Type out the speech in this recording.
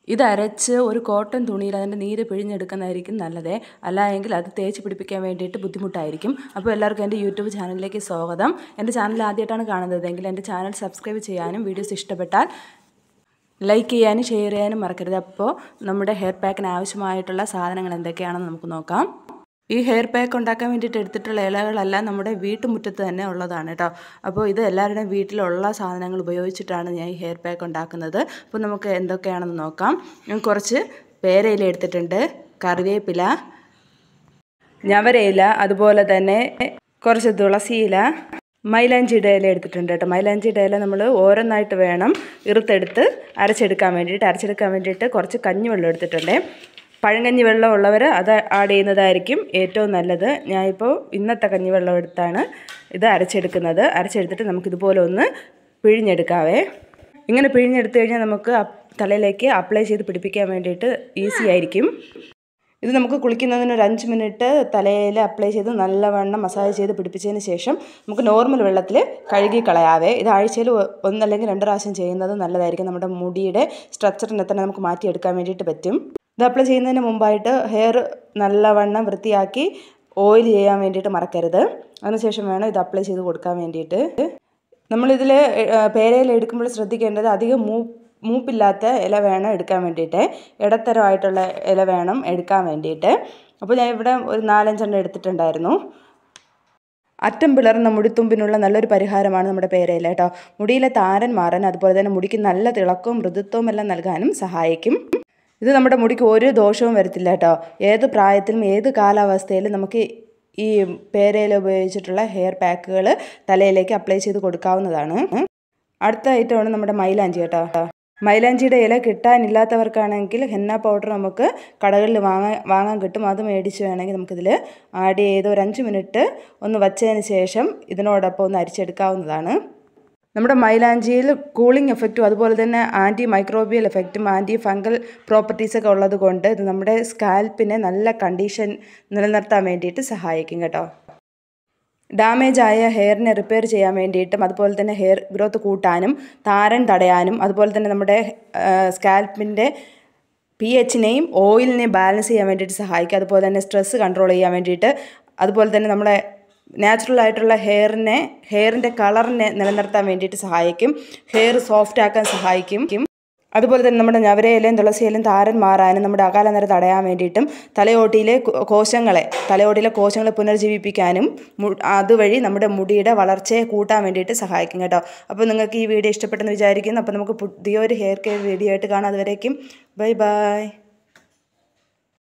ഇത് അരച്ച് ഒരു കോട്ടൺ തുണിയിൽ അതിൻ്റെ നീര് പിഴിഞ്ഞെടുക്കുന്നതായിരിക്കും നല്ലത്. അല്ലായെങ്കിൽ അത് തേച്ച് പിടിപ്പിക്കാൻ വേണ്ടിയിട്ട് ബുദ്ധിമുട്ടായിരിക്കും. അപ്പോൾ എല്ലാവർക്കും എൻ്റെ യൂട്യൂബ് ചാനലിലേക്ക് സ്വാഗതം. എൻ്റെ ചാനൽ ആദ്യമായിട്ടാണ് കാണുന്നതെങ്കിൽ എൻ്റെ ചാനൽ സബ്സ്ക്രൈബ് ചെയ്യാനും വീഡിയോസ് ഇഷ്ടപ്പെട്ടാൽ ലൈക്ക് ചെയ്യാനും ഷെയർ ചെയ്യാനും മറക്കരുത്. അപ്പോൾ നമ്മുടെ ഹെയർ പാക്കിന് ആവശ്യമായിട്ടുള്ള സാധനങ്ങൾ എന്തൊക്കെയാണെന്ന് നമുക്ക് നോക്കാം. ഈ ഹെയർ പാക്ക് ഉണ്ടാക്കാൻ വേണ്ടിയിട്ട് എടുത്തിട്ടുള്ള ഇലകളെല്ലാം നമ്മുടെ വീട്ടുമുറ്റത്ത് തന്നെ ഉള്ളതാണ് കേട്ടോ. അപ്പോൾ ഇത് എല്ലാവരുടെയും വീട്ടിലുള്ള സാധനങ്ങൾ ഉപയോഗിച്ചിട്ടാണ് ഞാൻ ഈ ഹെയർ പാക്ക് ഉണ്ടാക്കുന്നത്. അപ്പോൾ നമുക്ക് എന്തൊക്കെയാണെന്ന് നോക്കാം. കുറച്ച് പേരയില എടുത്തിട്ടുണ്ട്, കറിവേപ്പില, ഞവരയില, അതുപോലെ തന്നെ കുറച്ച് തുളസിയില, മൈലാഞ്ചിയുടെ ഇല എടുത്തിട്ടുണ്ട് കേട്ടോ. മൈലാഞ്ചിയുടെ ഇല നമ്മൾ ഓരോന്നായിട്ട് വേണം ഇറുത്തെടുത്ത് അരച്ചെടുക്കാൻ വേണ്ടിയിട്ട് കുറച്ച് കഞ്ഞിവെള്ളം എടുത്തിട്ടുണ്ട്. പഴങ്കഞ്ഞി വെള്ളം ഉള്ളവർ അത് ആഡ് ചെയ്യുന്നതായിരിക്കും ഏറ്റവും നല്ലത്. ഞാനിപ്പോൾ ഇന്നത്തെ കഞ്ഞിവെള്ളം എടുത്താണ് ഇത് അരച്ചെടുത്തിട്ട് നമുക്കിതുപോലെ ഒന്ന് പിഴിഞ്ഞെടുക്കാവേ. ഇങ്ങനെ പിഴിഞ്ഞെടുത്ത് കഴിഞ്ഞാൽ നമുക്ക് തലയിലേക്ക് അപ്ലൈ ചെയ്ത് പിടിപ്പിക്കാൻ വേണ്ടിയിട്ട് ഈസി ആയിരിക്കും. ഇത് നമുക്ക് കുളിക്കുന്നതിന് ഒരു 5 മിനിറ്റ് തലയിൽ അപ്ലൈ ചെയ്ത് നല്ലവണ്ണം മസാജ് ചെയ്ത് പിടിപ്പിച്ചതിന് ശേഷം നമുക്ക് നോർമൽ വെള്ളത്തിൽ കഴുകി കളയാവേ. ഇത് ആഴ്ചയിൽ 1 അല്ലെങ്കിൽ 2 പ്രാവശ്യം ചെയ്യുന്നത് നല്ലതായിരിക്കും. നമ്മുടെ മുടിയുടെ സ്ട്രക്ചറിനെ തന്നെ നമുക്ക് മാറ്റിയെടുക്കാൻ വേണ്ടിയിട്ട് പറ്റും. ഇത് അപ്ലൈ ചെയ്യുന്നതിന് മുമ്പായിട്ട് ഹെയർ നല്ലവണ്ണം വൃത്തിയാക്കി ഓയിൽ ചെയ്യാൻ വേണ്ടിയിട്ട് മറക്കരുത്. അതിനുശേഷം വേണം ഇത് അപ്ലൈ ചെയ്ത് കൊടുക്കാൻ വേണ്ടിയിട്ട്. നമ്മളിതിൽ പേരയില എടുക്കുമ്പോൾ ശ്രദ്ധിക്കേണ്ടത് അധികം മൂപ്പില്ലാത്ത ഇല വേണം എടുക്കാൻ വേണ്ടിയിട്ട്, ഇടത്തരമായിട്ടുള്ള ഇല വേണം എടുക്കാൻ വേണ്ടിയിട്ട്. അപ്പോൾ ഞാൻ ഇവിടെ ഒരു 4-5 എണ്ണം എടുത്തിട്ടുണ്ടായിരുന്നു. അറ്റം പിളർന്ന മുടിത്തുമ്പിനുള്ള നല്ലൊരു പരിഹാരമാണ് നമ്മുടെ പേരയില കേട്ടോ. മുടിയിലെ താരൻ മാറാൻ, അതുപോലെ തന്നെ മുടിക്ക് നല്ല തിളക്കവും മൃദുത്വവും എല്ലാം നൽകാനും സഹായിക്കും. ഇത് നമ്മുടെ മുടിക്ക് ഒരു ദോഷവും വരത്തില്ല കേട്ടോ. ഏത് പ്രായത്തിലും ഏത് കാലാവസ്ഥയിലും നമുക്ക് ഈ പേരയില ഉപയോഗിച്ചിട്ടുള്ള ഹെയർ പാക്കുകൾ തലയിലേക്ക് അപ്ലൈ ചെയ്ത് കൊടുക്കാവുന്നതാണ്. അടുത്ത ഐറ്റമാണ് നമ്മുടെ മൈലാഞ്ചി കേട്ടോ. മൈലാഞ്ചിയുടെ ഇല കിട്ടാനില്ലാത്തവർക്കാണെങ്കിൽ ഹെന്ന പൗഡർ നമുക്ക് കടകളിൽ വാങ്ങാൻ കിട്ടും. അത് മേടിച്ച് വേണമെങ്കിൽ നമുക്കിതിൽ ആഡ് ചെയ്ത് ഒരു 5 മിനിറ്റ് ഒന്ന് വച്ചതിന് ശേഷം ഇതിനോടൊപ്പം ഒന്ന് അരിച്ചെടുക്കാവുന്നതാണ്. നമ്മുടെ മൈലാഞ്ചിയിൽ കൂളിംഗ് എഫക്റ്റും അതുപോലെ തന്നെ ആൻറ്റി മൈക്രോബിയൽ എഫക്റ്റും ആൻറ്റി ഫംഗൽ പ്രോപ്പർട്ടീസൊക്കെ ഉള്ളത് കൊണ്ട് ഇത് നമ്മുടെ സ്കാൽപ്പിനെ നല്ല കണ്ടീഷൻ നിലനിർത്താൻ വേണ്ടിയിട്ട് സഹായിക്കും കേട്ടോ. ഡാമേജ് ആയ ഹെയറിനെ റിപ്പയർ ചെയ്യാൻ വേണ്ടിയിട്ടും അതുപോലെ തന്നെ ഹെയർ ഗ്രോത്ത് കൂട്ടാനും താരൻ തടയാനും അതുപോലെ തന്നെ നമ്മുടെ സ്കാൽപ്പിൻ്റെ pHനെയും ഓയിലിനെയും ബാലൻസ് ചെയ്യാൻ വേണ്ടിയിട്ട് സഹായിക്കും. അതുപോലെ തന്നെ സ്ട്രെസ്സ് കൺട്രോൾ ചെയ്യാൻ വേണ്ടിയിട്ട്, അതുപോലെ തന്നെ നമ്മുടെ നാച്ചുറൽ ആയിട്ടുള്ള ഹെയറിൻ്റെ കളറിനെ നിലനിർത്താൻ വേണ്ടിയിട്ട് സഹായിക്കും. ഹെയർ സോഫ്റ്റ് ആക്കാൻ സഹായിക്കും. അതുപോലെ തന്നെ നമ്മുടെ ഞവരയിലയും തുളസിയിലയും താരൻ മാറാനും നമ്മുടെ അകാലനര തടയാൻ വേണ്ടിയിട്ടും തലയോട്ടിയിലെ കോശങ്ങളെ പുനർജീവിപ്പിക്കാനും അതുവഴി നമ്മുടെ മുടിയുടെ വളർച്ചയെ കൂട്ടാൻ വേണ്ടിയിട്ട് സഹായിക്കും കേട്ടോ. അപ്പോൾ നിങ്ങൾക്ക് ഈ വീഡിയോ ഇഷ്ടപ്പെട്ടെന്ന് വിചാരിക്കുന്നു. അപ്പോൾ നമുക്ക് പുതിയൊരു ഹെയർ കെയർ വീഡിയോ ആയിട്ട് കാണാം. അതുവരേക്കും ബൈ ബൈ.